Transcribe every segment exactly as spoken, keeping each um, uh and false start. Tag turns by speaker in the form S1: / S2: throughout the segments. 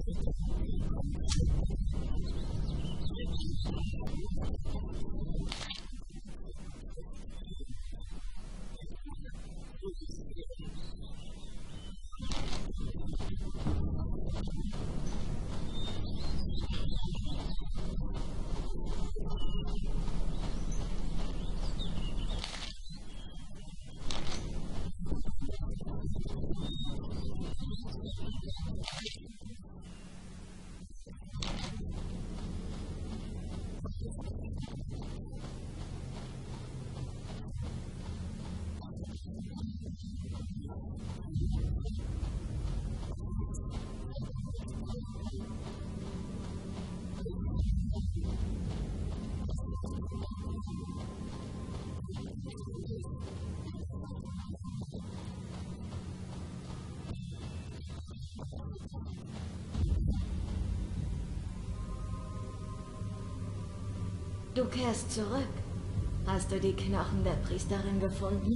S1: Du kehrst zurück. Hast du die Knochen der Priesterin gefunden?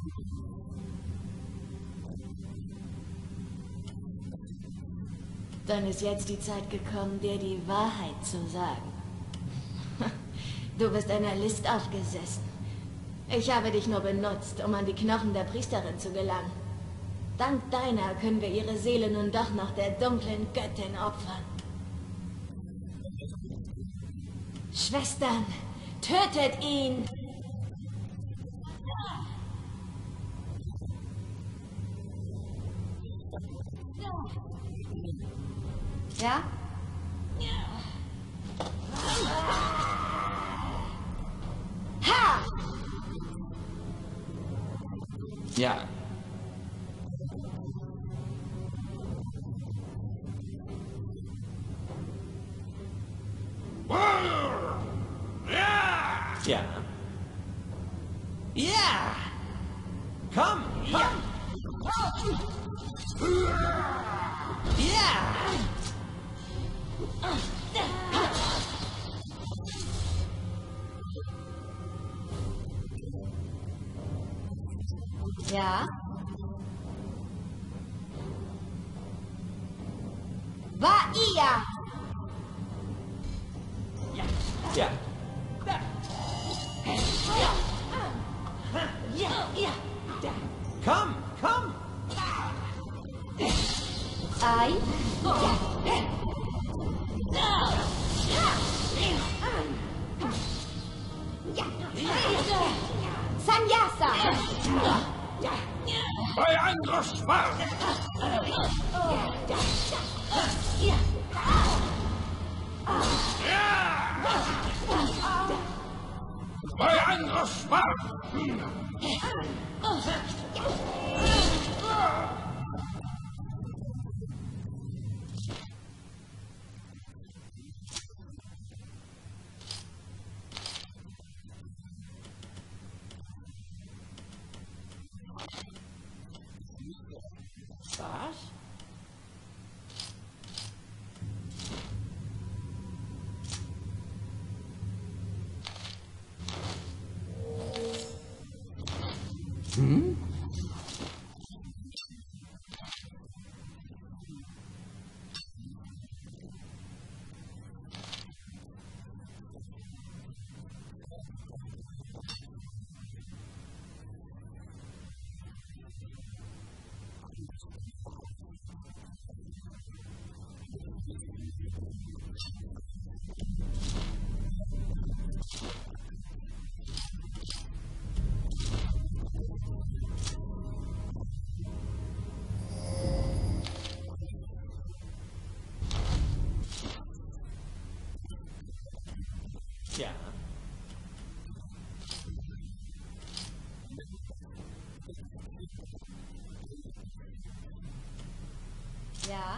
S1: Dann ist jetzt die Zeit gekommen, dir die Wahrheit zu sagen. Du bist einer List aufgesessen. Ich habe dich nur benutzt, um an die Knochen der Priesterin zu gelangen. Dank deiner können wir ihre Seele nun doch noch der dunklen Göttin opfern. Schwestern, tötet ihn! Ja? Ha!
S2: Ja. Ja. Ja! Komm, komm! Ja!
S1: Ja? War ihr!
S2: Ja. Ja. Komm, komm!
S1: Ei? Sannyasa!
S3: Bei Angriffsfahrt! Bei Angriffsfahrt!
S2: Was? Hm? Ja.
S1: Ja?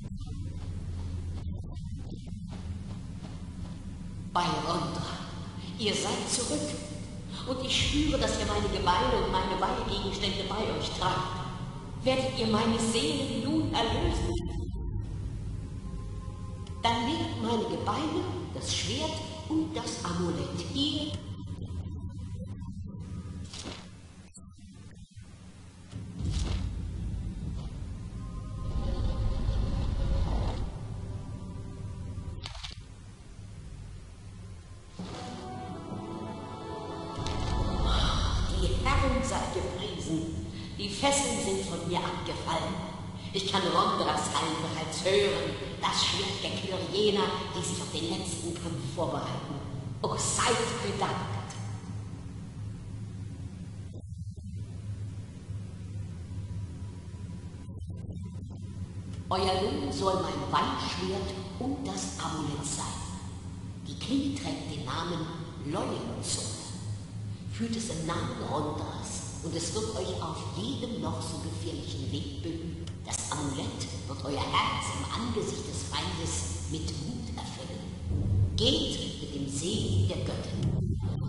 S4: Bayrontra, Ihr seid zurück. Und ich spüre, dass ihr meine Gebeine und meine Weihgegenstände bei euch tragt. Werdet ihr meine Seele nun erlösen? Dann legt meine Gebeine, das Schwert und das Amulett hier. Die Herren seid gepriesen. Die Fesseln sind von mir abgefallen. Ich kann Rondras Hallen bereits hören. Das Schwert der Kyrianer, die sich auf den letzten Kampf vorbereiten. Oh, seid bedankt. Euer Lohn soll mein Wandschwert und das Amulett sein. Die Klinge trägt den Namen Leuenzunge. Führt es im Namen Rondras und es wird euch auf jedem noch so gefährlichen Weg behüten. Das Amulett wird euer Herz im Angesicht des Feindes mit Mut erfüllen. Geht mit dem Segen der Göttin.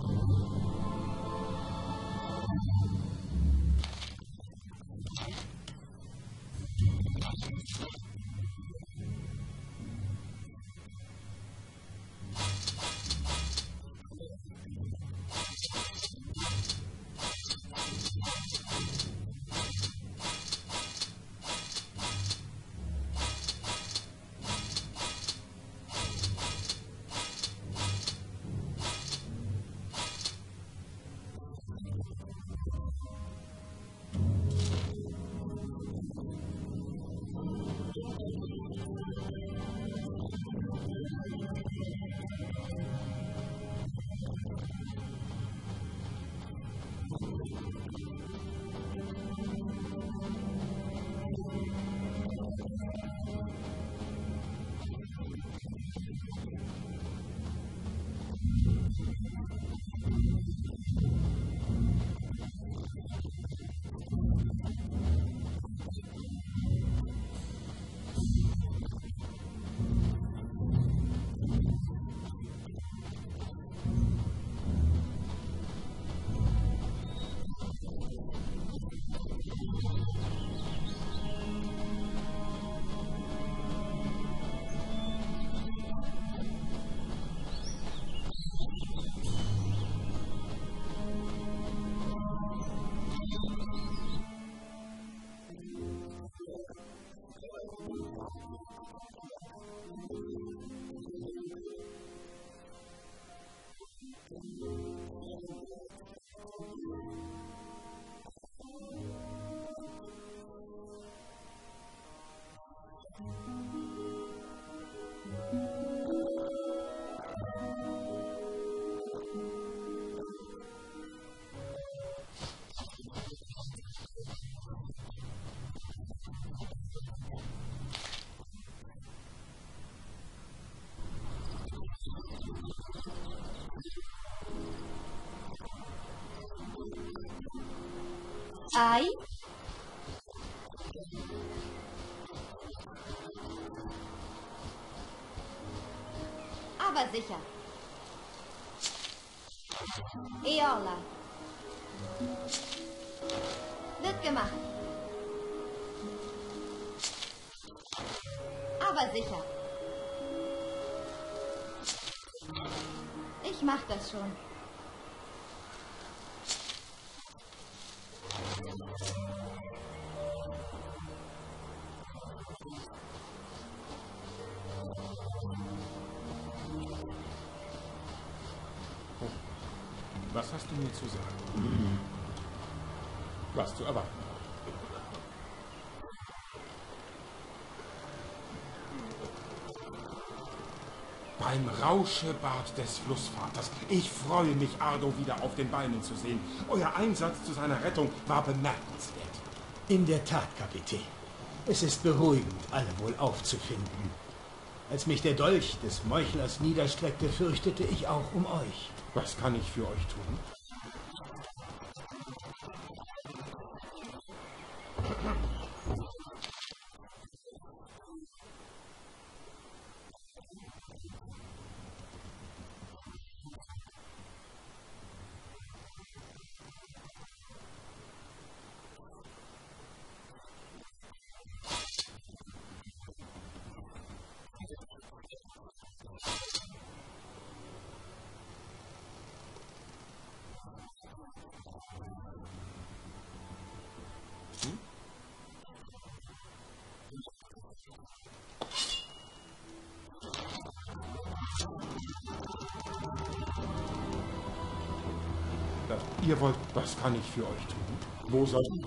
S1: Ei? Aber sicher. Eola. Wird gemacht. Aber sicher. Ich mach das schon.
S3: Was hast du mir zu sagen? Was zu erwarten? Beim Rauschebad des Flussvaters. Ich freue mich, Ardo wieder auf den Beinen zu sehen. Euer Einsatz zu seiner Rettung war bemerkenswert.
S5: In der Tat, Kapitän. Es ist beruhigend, alle wohl aufzufinden. Als mich der Dolch des Meuchlers niederstreckte, fürchtete ich auch um euch.
S3: Was kann ich für euch tun? Äh, ihr wollt, was kann ich für euch tun? Wo soll ich?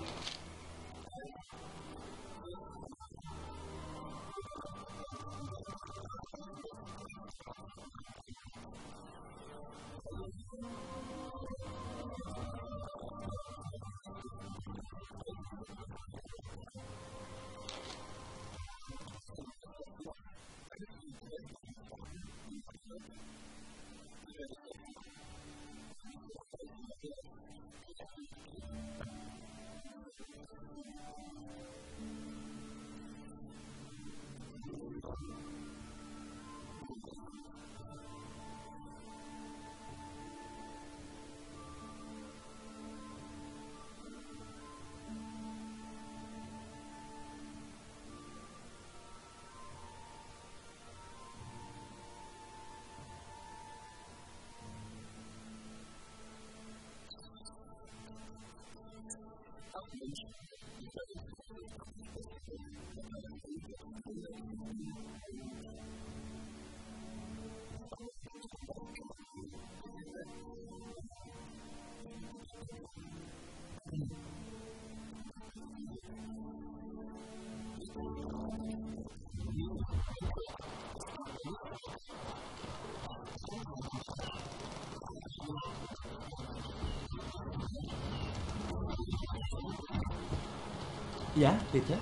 S2: Ja, bitte?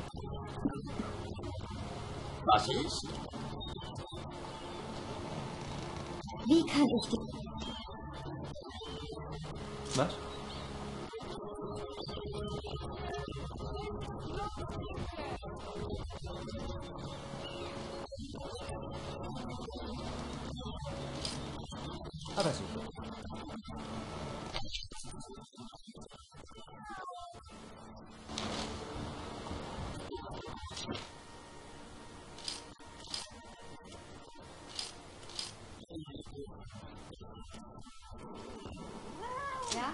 S4: Was ist?
S1: Wie kann ich die...
S2: Was? Aber sicher.
S1: Ja?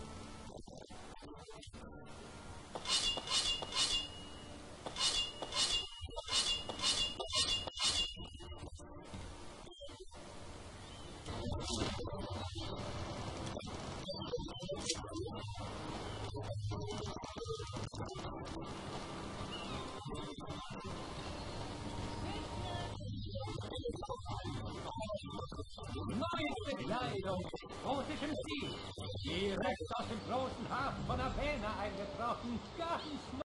S6: Neue Kleidung, exotischem Stil, direkt aus dem großen Hafen von Avena eingetroffen, ganz